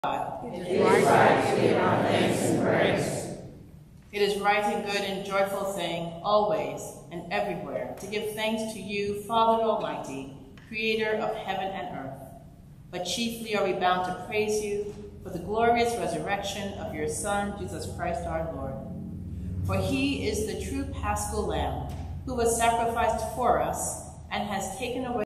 It is right to give our thanks and praise. It is right and good and joyful thing, always and everywhere, to give thanks to you, Father Almighty, creator of heaven and earth. But chiefly are we bound to praise you for the glorious resurrection of your Son, Jesus Christ our Lord. For he is the true Paschal Lamb, who was sacrificed for us and has taken away